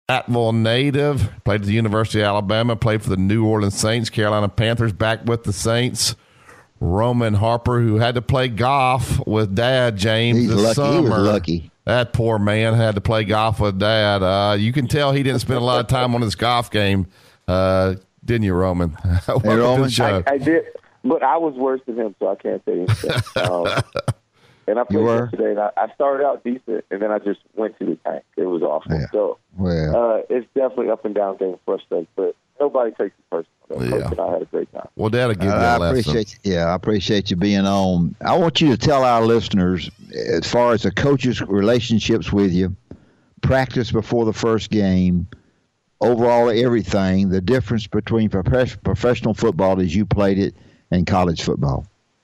Attville native, played at the University of Alabama, played for the New Orleans Saints, Carolina Panthers, back with the Saints. Roman Harper, who had to play golf with Dad, James, this summer. He was lucky. That poor man had to play golf with Dad. You can tell he didn't spend a lot of time on his golf game, didn't you, Roman? Hey, Roman. I did, but I was worse than him, so I can't say anything. And I played yesterday, and I started out decent, and then I just went to the tank. It was awful. Yeah. So it's definitely up and down game for us, but nobody takes it personal. Coach and I had a great time. Well, Dad, I appreciate you being on. I want you to tell our listeners, as far as the coaches' relationships with you, practice before the first game, overall everything, the difference between professional football as you played it and college football.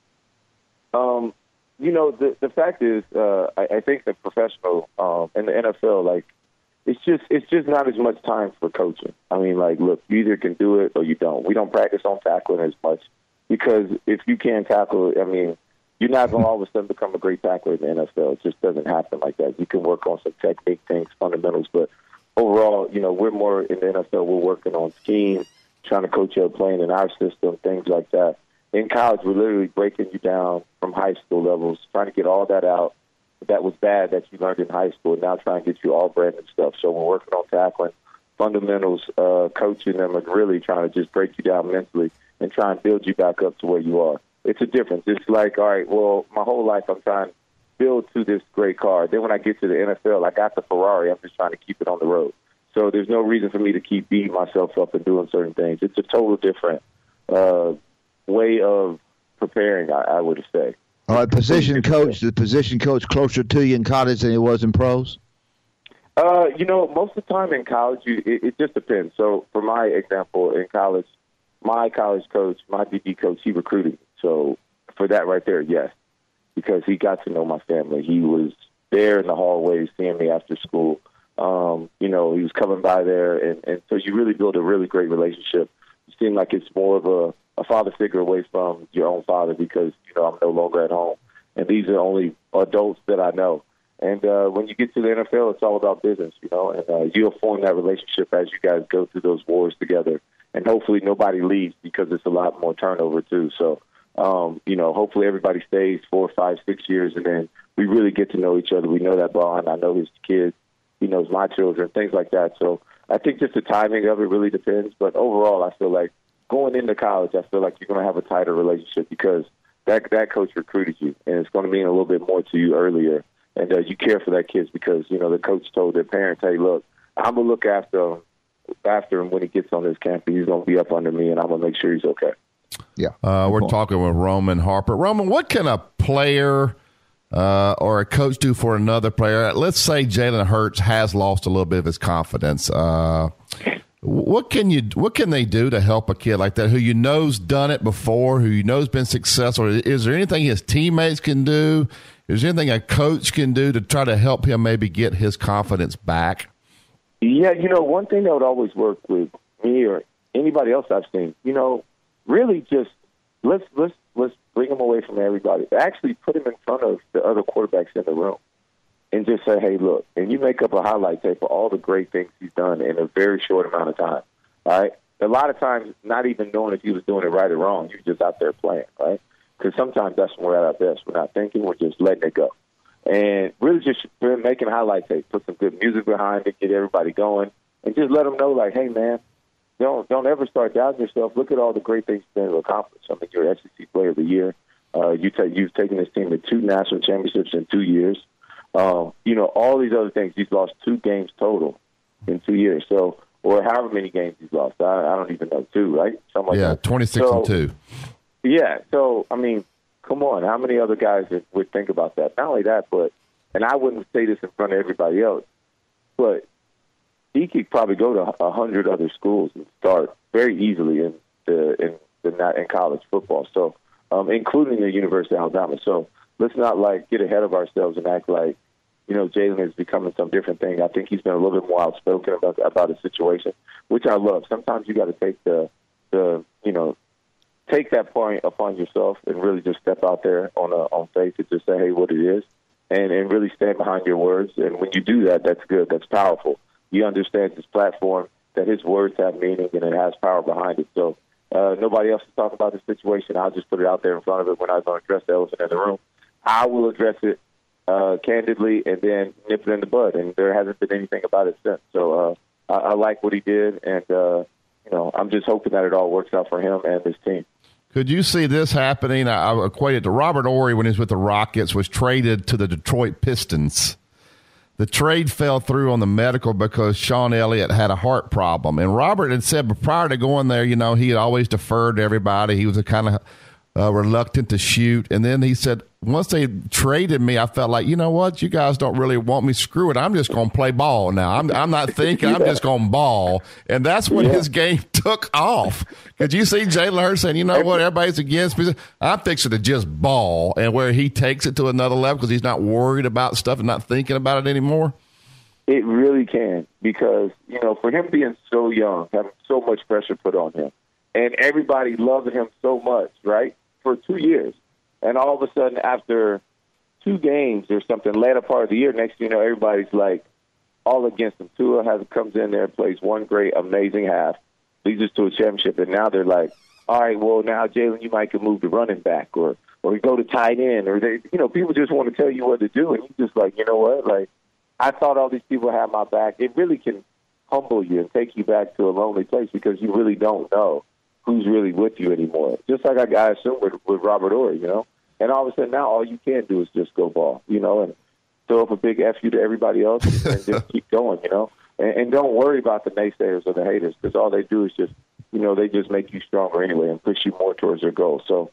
The fact is, I think the professional and the NFL, it's just not as much time for coaching. I mean, look, you either can do it or you don't. We don't practice on tackling as much because if you can't tackle, I mean, you're not going to all of a sudden become a great tackler in the NFL. It just doesn't happen like that. You can work on some technique things, fundamentals, but overall, we're more in the NFL. We're working on scheme, trying to coach you up playing in our system, things like that. In college, we're literally breaking you down from high school levels, trying to get all that out that was bad that you learned in high school, and now trying to get you all brand new stuff. So we're working on tackling, fundamentals, coaching them, and really trying to just break you down mentally and try and build you back up to where you are. It's a difference. It's like, all right, well, my whole life I'm trying to build to this great car. Then when I get to the NFL, I got the Ferrari. I'm just trying to keep it on the road. So there's no reason for me to keep beating myself up and doing certain things. It's a total different way of preparing, I would say. All right, the position coach closer to you in college than he was in pros? Most of the time in college, it just depends. So for my example, in college, my college coach, my DB coach, he recruited me. So for that right there, yes, because he got to know my family. He was there in the hallways seeing me after school. He was coming by there, and so you really build a really great relationship. You seem like it's more of a father figure away from your own father because, I'm no longer at home. And these are only adults that I know. And when you get to the NFL, it's all about business, and you'll form that relationship as you guys go through those wars together. And hopefully nobody leaves because it's a lot more turnover too. So, hopefully everybody stays 4, 5, 6 years, and then we really get to know each other. We know that bond. I know his kids. He knows my children, things like that. So I think just the timing of it really depends. But overall, I feel like going into college, I feel like you're going to have a tighter relationship because that coach recruited you, and it's going to mean a little bit more to you earlier. And you care for that kid because, the coach told their parents, hey, look, I'm going to look after him when he gets on this campus. He's going to be up under me, and I'm going to make sure he's okay. Yeah. We're talking with Roman Harper. Roman, what can a player or a coach do for another player? Let's say Jalen Hurts has lost a little bit of his confidence. What can they do to help a kid like that who know's done it before, who know's been successful? Is there anything his teammates can do? Is there anything a coach can do to try to help him maybe get his confidence back? Yeah, one thing that would always work with me or anybody else I've seen, really just let's bring him away from everybody. Actually put him in front of the other quarterbacks in the room and just say, hey, look, and you make up a highlight tape for all the great things he's done in a very short amount of time, all right? A lot of times not even knowing if he was doing it right or wrong. You're just out there playing, right? Because sometimes that's when we're at our best. We're not thinking. We're just letting it go. And really just making a highlight tape, put some good music behind it, get everybody going, and just let them know, like, hey, man, don't ever start doubting yourself. Look at all the great things you've been able to accomplish. I mean, you're SEC Player of the Year. You've taken this team to 2 national championships in 2 years. All these other things. He's lost 2 games total in 2 years. So, or however many games he's lost. I don't even know, 2, right? Something like that. 26 and 2. Yeah. So, I mean, come on. How many other guys would think about that? Not only that, but, and I wouldn't say this in front of everybody else, but he could probably go to 100 other schools and start very easily in college football. So, including the University of Alabama. So let's not get ahead of ourselves and act like, Jalen is becoming some different thing. I think he's been a little bit more outspoken about his situation, which I love. Sometimes you got to take take that point upon yourself and really just step out there on faith and just say, hey, what it is, and really stand behind your words. And when you do that, that's good. That's powerful. He understands his platform, that his words have meaning and it has power behind it. So nobody else is talking about the situation. I'll just put it out there in front of it when I was going to address the elephant in the room. I will address it candidly and then nip it in the bud, and there hasn't been anything about it since. So I like what he did, and I'm just hoping that it all works out for him and his team. Could you see this happening? I equate it to Robert Horry when he was with the Rockets, was traded to the Detroit Pistons. The trade fell through on the medical because Sean Elliott had a heart problem. And Robert had said prior to going there, he had always deferred to everybody. He was a kind of reluctant to shoot. And then he said, once they traded me, I felt like, you know what? You guys don't really want me. Screw it. I'm just going to play ball now. I'm not thinking. I'm just going to ball. And that's when his game took off. Could you see Jalen Hurts saying, you know what? Everybody's against me. I'm fixing to just ball. And where he takes it to another level because he's not worried about stuff and not thinking about it anymore? It really can, because, for him being so young, having so much pressure put on him, and everybody loving him so much, right, for 2 years. And all of a sudden, after 2 games or something, later part of the year, next thing you know, everybody's like all against him. Tua comes in there, plays one great, amazing half, leads us to a championship, and now they're like, all right, well, now, Jalen, you might can move to running back or go to tight end, or people just want to tell you what to do, and you just like, you know what, like, I thought all these people had my back. It really can humble you and take you back to a lonely place because you really don't know who's really with you anymore. Just like I assume with Robert Horry, And all of a sudden now all you can do is just go ball, and throw up a big F you to everybody else and just keep going, And don't worry about the naysayers or the haters, because all they do is just, they just make you stronger anyway and push you more towards your goal. So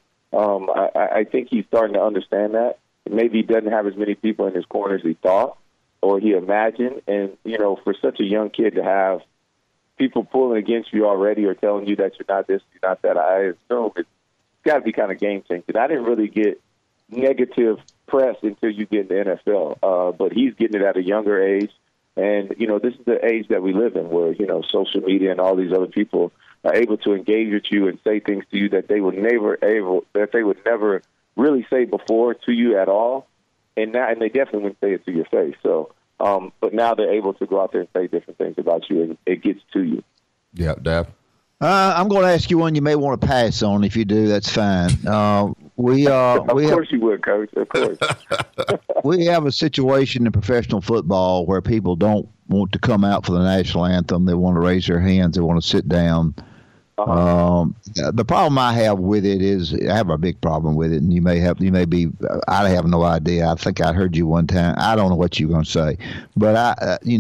I think he's starting to understand that. Maybe he doesn't have as many people in his corner as he thought or he imagined. And, for such a young kid to have people pulling against you already or telling you that you're not this, you're not that, I assume it's got to be kind of game-changing. I didn't really get negative press until you get in the NFL, but he's getting it at a younger age. And, this is the age that we live in where, social media and all these other people are able to engage with you and say things to you that they would never really say before to you at all. And they definitely wouldn't say it to your face. So, but now they're able to go out there and say different things about you, and it gets to you. Yeah, Dave. I'm going to ask you one you may want to pass on. If you do, that's fine. Of course you would, Coach. Of course. We have a situation in professional football where people don't want to come out for the national anthem. They want to raise their hands. They want to sit down. The problem I have with it is I have a big problem with it, and I have no idea. I think I heard you one time. I don't know what you're going to say, but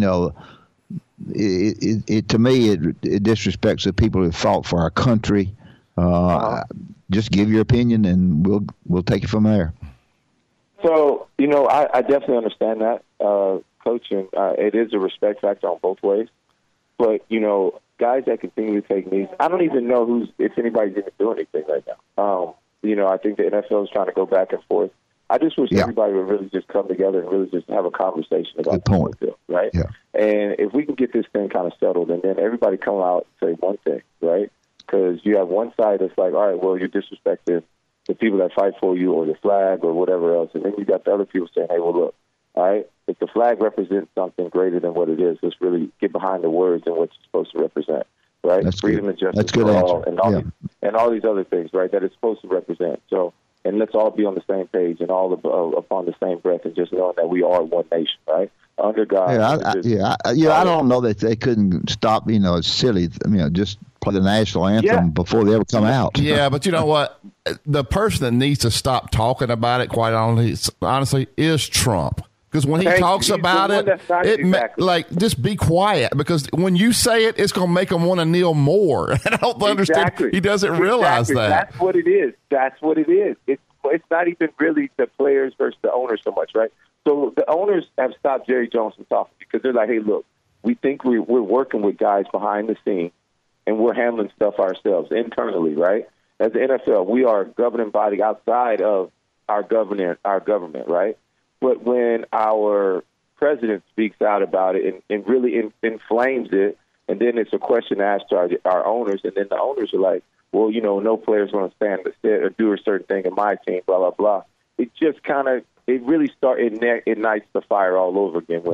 it to me it disrespects the people who fought for our country. Just give your opinion, and we'll take it from there. So I definitely understand that, Coach, and it is a respect factor on both ways. But guys that continue to take knees, I don't even know if anybody's even doing anything right now. I think the NFL is trying to go back and forth. I just wish everybody would really just come together and really just have a conversation about the deal, right? Yeah. And if we can get this thing kind of settled, and then everybody come out and say one thing, right? Because you have one side that's like, all right, well, you're disrespecting the people that fight for you or the flag or whatever else. And then you got the other people saying, hey, well, look, all right, if the flag represents something greater than what it is, let's really get behind the words and what it's supposed to represent, right? That's freedom good. and justice for all, and all these other things, right, that it's supposed to represent. So, and let's all be on the same page and all upon the same breath, and just knowing that we are one nation, right? Under God. I don't know that they couldn't stop. It's silly. Just play the national anthem before they ever come out. Yeah, but you know what? The person that needs to stop talking about it, quite honestly, is Trump. Because when he talks about it, just be quiet. Because when you say it, it's going to make him want to kneel more. And I don't understand. He doesn't realize that. That's what it is. It's not even really the players versus the owners so much, right? So the owners have stopped Jerry Jones from talking because they're like, hey, look, we think we're working with guys behind the scenes, and we're handling stuff ourselves internally, right? As the NFL, we are a governing body outside of our government, right? But when our president speaks out about it and really inflames it, and then it's a question asked to our owners, and then the owners are like, well, no player's going to stand or do a certain thing in my team, blah, blah, blah. It just kind of, it really ignites the fire all over again when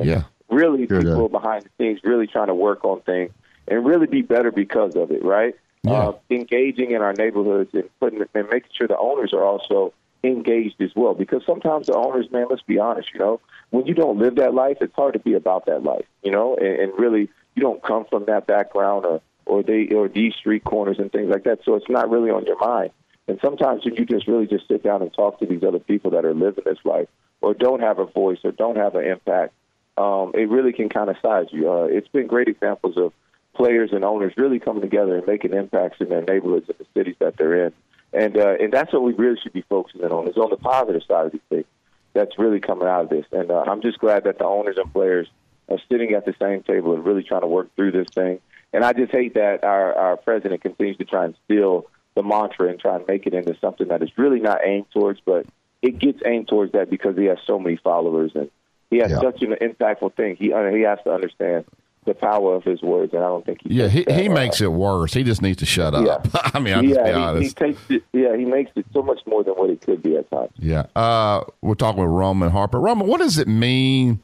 really Sure people does. behind the scenes really trying to work on things and really be better because of it, right? Yeah. Engaging in our neighborhoods and making sure the owners are also engaged as well. Because sometimes the owners, man, let's be honest, when you don't live that life, it's hard to be about that life, and really you don't come from that background or these street corners and things like that. So it's not really on your mind. And sometimes when you just sit down and talk to these other people that are living this life or don't have a voice or don't have an impact, it really can kind of size you. It's been great examples of players and owners really coming together and making impacts in their neighborhoods and the cities that they're in. And that's what we really should be focusing on, is on the positive side of these things that's really coming out of this. And I'm just glad that the owners and players are sitting at the same table and really trying to work through this thing. And I just hate that our president continues to try and steal the mantra and try and make it into something that is really not aimed towards, but it gets aimed towards that because he has so many followers and he has such an impactful thing. He has to understand the power of his words, and I don't think he makes it worse. He just needs to shut up. I mean, I'll just be honest. He makes it so much more than what it could be at times. Yeah. We're talking with Roman Harper. Roman, what does it mean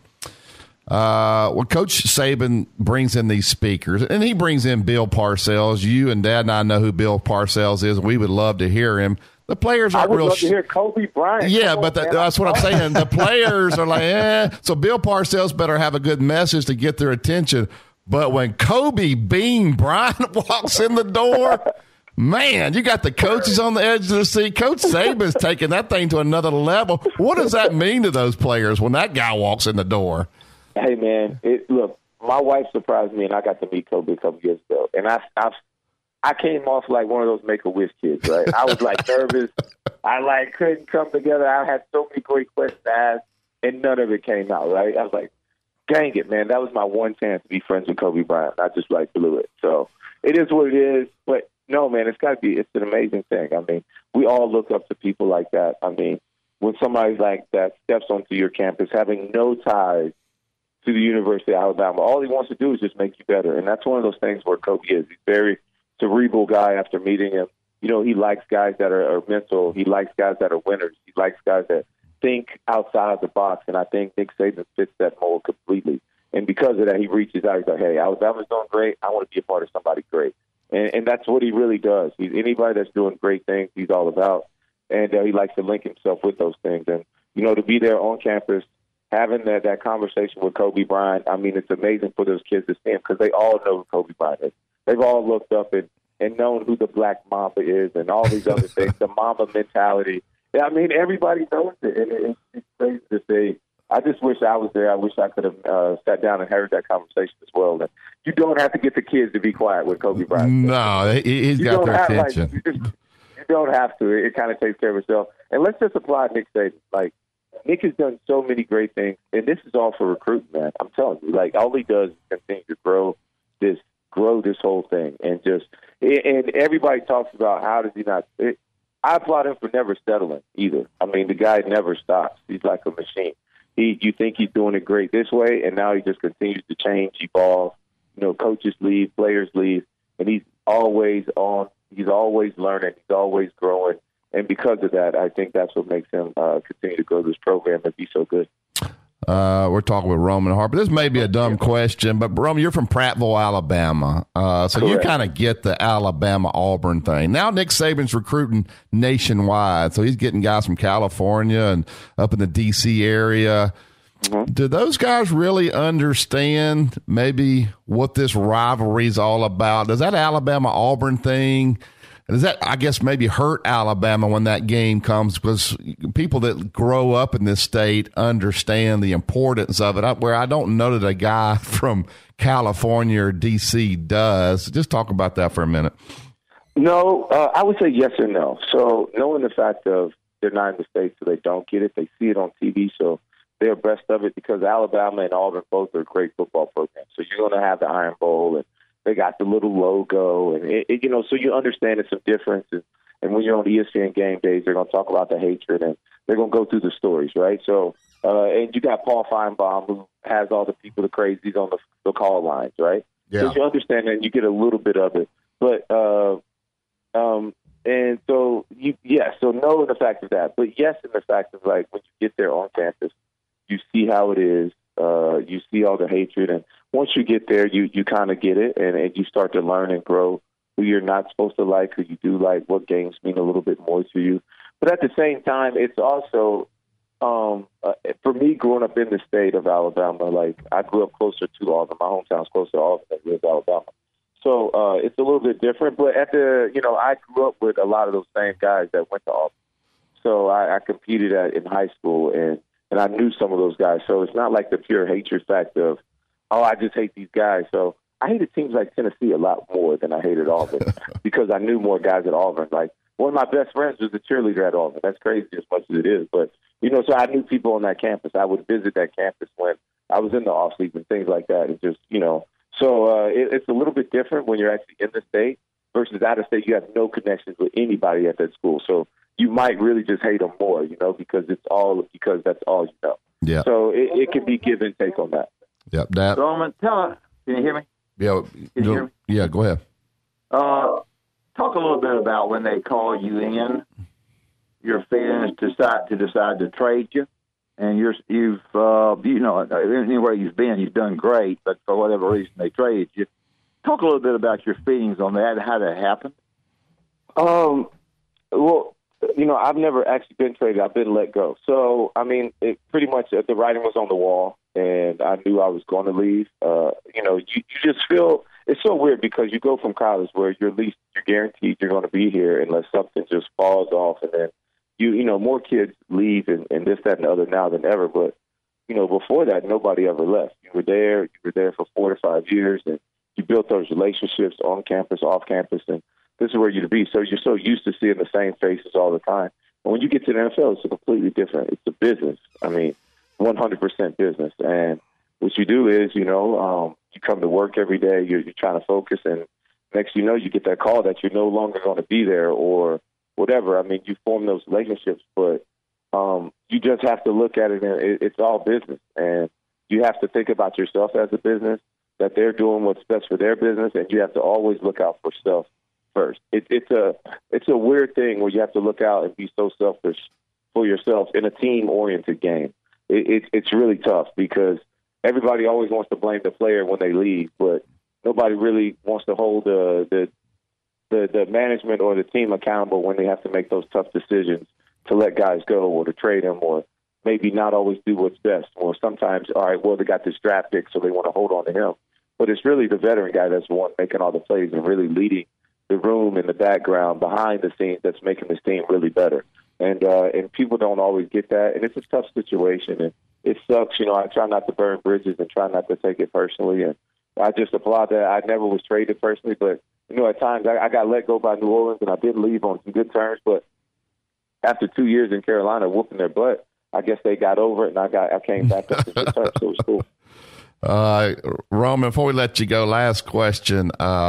when Coach Saban brings in these speakers, and he brings in Bill Parcells? You and Dad and I know who Bill Parcells is. We would love to hear him. The players aren't I would real. love to hear Kobe Bryant. Yeah, but that's what I'm saying. The players are like, So Bill Parcells better have a good message to get their attention. But when Kobe Bean Bryant walks in the door, man, you got the coaches on the edge of the seat. Coach Saban's taking that thing to another level. What does that mean to those players when that guy walks in the door? Hey, man, look, my wife surprised me, and I got to meet Kobe a couple years ago. And I came off like one of those Make-A-Wish kids, right? I was, nervous. I, couldn't come together. I had so many great questions to ask, and none of it came out, right? I was like, dang it, man. That was my one chance to be friends with Kobe Bryant. I just, blew it. So it is what it is. But, no, man, it's an amazing thing. I mean, we all look up to people like that. I mean, when somebody like that steps onto your campus having no ties to the University of Alabama, all he wants to do is just make you better. And that's one of those things where Kobe is. He's very cerebral guy after meeting him. He likes guys that are mental. He likes guys that are winners. He likes guys that think outside the box. And I think Nick Saban fits that mold completely. And because of that, he reaches out. He's like, hey, Alabama's doing great. I want to be a part of somebody great. And that's what he really does. Anybody that's doing great things, he's all about. And he likes to link himself with those things. And, to be there on campus, having that conversation with Kobe Bryant, I mean, it's amazing for those kids to see him because they all know who Kobe Bryant is. They've all looked up and known who the Black Mamba is and all these other things, the Mamba mentality. Yeah, I mean, everybody knows it. And it's crazy to say. I just wish I was there. I wish I could have sat down and heard that conversation as well. And you don't have to get the kids to be quiet with Kobe Bryant. No, he's got their attention. You don't have to. It kind of takes care of itself. And let's just apply Nick Saban. Nick has done so many great things, and this is all for recruiting, man. I'm telling you, all he does is continue to grow this whole thing, and everybody talks about how does he not. I applaud him for never settling either. I mean, the guy never stops. He's like a machine. You think he's doing it great this way, and now he just continues to change, evolve. Coaches leave, players leave, and he's always on. He's always learning. He's always growing. And because of that, I think that's what makes him continue to grow this program and be so good. We're talking with Roman Harper. This may be a dumb question, but Roman, you're from Prattville, Alabama. So Correct. You kind of get the Alabama-Auburn thing. Now Nick Saban's recruiting nationwide. So he's getting guys from California and up in the D.C. area. Mm-hmm. Do those guys really understand maybe what this rivalry is all about? Does that Alabama-Auburn thing, does that, I guess, maybe hurt Alabama when that game comes? Because people that grow up in this state understand the importance of it, where I don't know that a guy from California or D.C. does. Just talk about that for a minute. No, I would say yes or no. So knowing the fact of they're not in the States, so they don't get it. They see it on TV, so they're abreast of it because Alabama and Auburn both are great football programs. So you're going to have the Iron Bowl, and they got the little logo, and so you understand it's some differences. And when you're on ESPN game days, they're going to talk about the hatred, and they're going to go through the stories, right? So, and you got Paul Feinbaum, who has all the people, the crazies on the call lines, right? Yeah. So you understand that, and you get a little bit of it. But, and so so no in the fact of that, but yes in the fact of when you get there on campus, you see how it is. You see all the hatred, and once you get there, you kind of get it, and you start to learn and grow who you're not supposed to like, who you do like, what games mean a little bit more to you. But at the same time, it's also, for me, growing up in the state of Alabama, like I grew up closer to Auburn. My hometown's closer to Auburn than it is Alabama. So it's a little bit different. But I grew up with a lot of those same guys that went to Auburn. So I competed in high school, and I knew some of those guys. So it's not like the pure hatred fact of, oh, I just hate these guys. So I hated teams like Tennessee a lot more than I hated Auburn because I knew more guys at Auburn. Like, one of my best friends was a cheerleader at Auburn. That's crazy as much as it is. But, so I knew people on that campus. I would visit that campus when I was in the off-season, things like that. And just, so it's a little bit different when you're actually in the state versus out of state. You have no connections with anybody at that school. So you might really just hate them more, because that's all you know. Yeah. So it can be give and take on that. Yep. That. Roman, can you hear me? Yeah. Can you hear me? Yeah. Go ahead. Talk a little bit about when they call you in, your feelings to decide to trade you, and you've anywhere you've been, you've done great, but for whatever reason they traded you. Talk a little bit about your feelings on that, how that happened. Well, I've never actually been traded. I've been let go. So, it pretty much the writing was on the wall, and I knew I was going to leave. You just feel it's so weird because you go from college where you're guaranteed you're going to be here unless something just falls off, and then more kids leave and this, that, and the other now than ever. But before that, nobody ever left. You were there for 4 to 5 years, and you built those relationships on campus, off campus, and this is where you'd be. So you're so used to seeing the same faces all the time. And when you get to the NFL, it's completely different. It's a business. 100% business. And what you do is, you come to work every day. You're trying to focus, and next you get that call that you're no longer going to be there or whatever. You form those relationships, but you just have to look at it, and it's all business. And you have to think about yourself as a business, that they're doing what's best for their business, and you have to always look out for self first. It's a weird thing where you have to look out and be so selfish for yourself in a team-oriented game. It's really tough because everybody always wants to blame the player when they leave, but nobody really wants to hold the management or the team accountable when they have to make those tough decisions to let guys go or to trade them or maybe not always do what's best. Or sometimes, all right, well, they got this draft pick, so they want to hold on to him. But it's really the veteran guy that's the one making all the plays and really leading the room in the background behind the scenes that's making this team really better. And people don't always get that. And it's a tough situation. And it sucks. I try not to burn bridges and try not to take it personally. And I just applaud that. I never was traded personally, but, at times I got let go by New Orleans, and I did leave on some good terms. But after 2 years in Carolina whooping their butt, I guess they got over it, and I came back up to good terms, so it was cool. Roman, before we let you go, last question.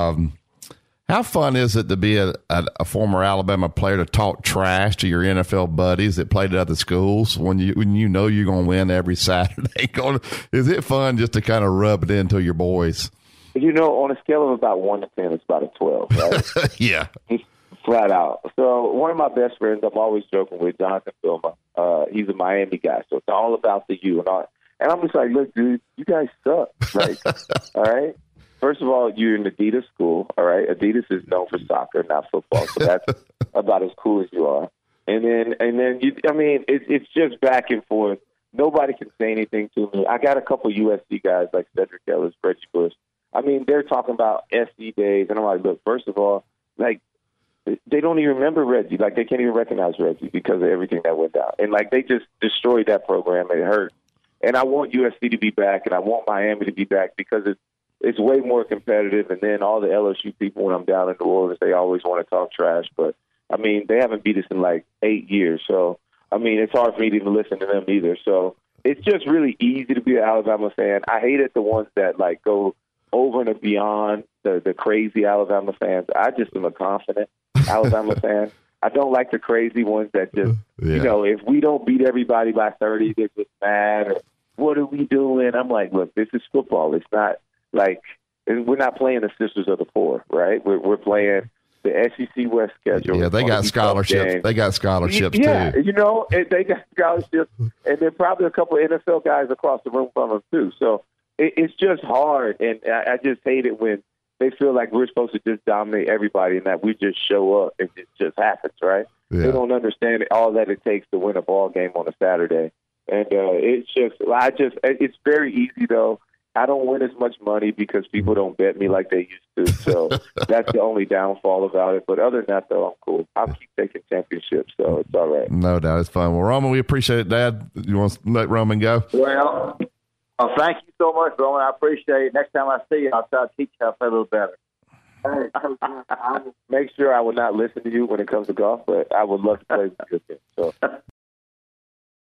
How fun is it to be a former Alabama player to talk trash to your NFL buddies that played at other schools when you know you're going to win every Saturday? Is it fun just to kind of rub it into your boys? On a scale of about 1 to 10, it's about a 12, right? Yeah. Just flat out. So one of my best friends, I'm always joking with, Jonathan Filma. He's a Miami guy, so it's all about the U. And I'm just like, look, dude, you guys suck. Like, all right? First of all, you're in Adidas school, all right? Adidas is known for soccer, not football, so that's about as cool as you are. And then it's just back and forth. Nobody can say anything to me. I got a couple USC guys like Cedric Ellis, Reggie Bush. They're talking about SC days, and I'm like, look, first of all, like, they don't even remember Reggie. Like, they can't even recognize Reggie because of everything that went down. And, like, they just destroyed that program, and it hurt. And I want USC to be back, and I want Miami to be back because it's way more competitive. And then all the LSU people, when I'm down in New Orleans, they always want to talk trash. But, they haven't beat us in, like, 8 years. So, it's hard for me to even listen to them either. So it's just really easy to be an Alabama fan. I hated the ones that, like, go over and beyond the crazy Alabama fans. I just am a confident Alabama fan. I don't like the crazy ones that just, if we don't beat everybody by 30, they're just mad. Or, what are we doing? I'm like, look, this is football. It's not like we're not playing the Sisters of the Poor, right? We're playing the SEC West schedule. Yeah, they got scholarships. They got scholarships yeah, too. You know, and they got scholarships, and then probably a couple of NFL guys across the room from them too. So it's just hard, and I just hate it when they feel like we're supposed to just dominate everybody and that we just show up and it just happens, right? Yeah. They don't understand all that it takes to win a ball game on a Saturday. And it's very easy, though. I don't win as much money because people don't bet me like they used to. So that's the only downfall about it. But other than that, though, I'm cool. I'll keep taking championships, so it's all right. No doubt. It's fun. Well, Roman, we appreciate it, Dad. You want to let Roman go? Well, thank you so much, Roman. I appreciate it. Next time I see you, I'll try to teach you how to play a little better. I'll make sure I will not listen to you when it comes to golf, but I would love to play with you. So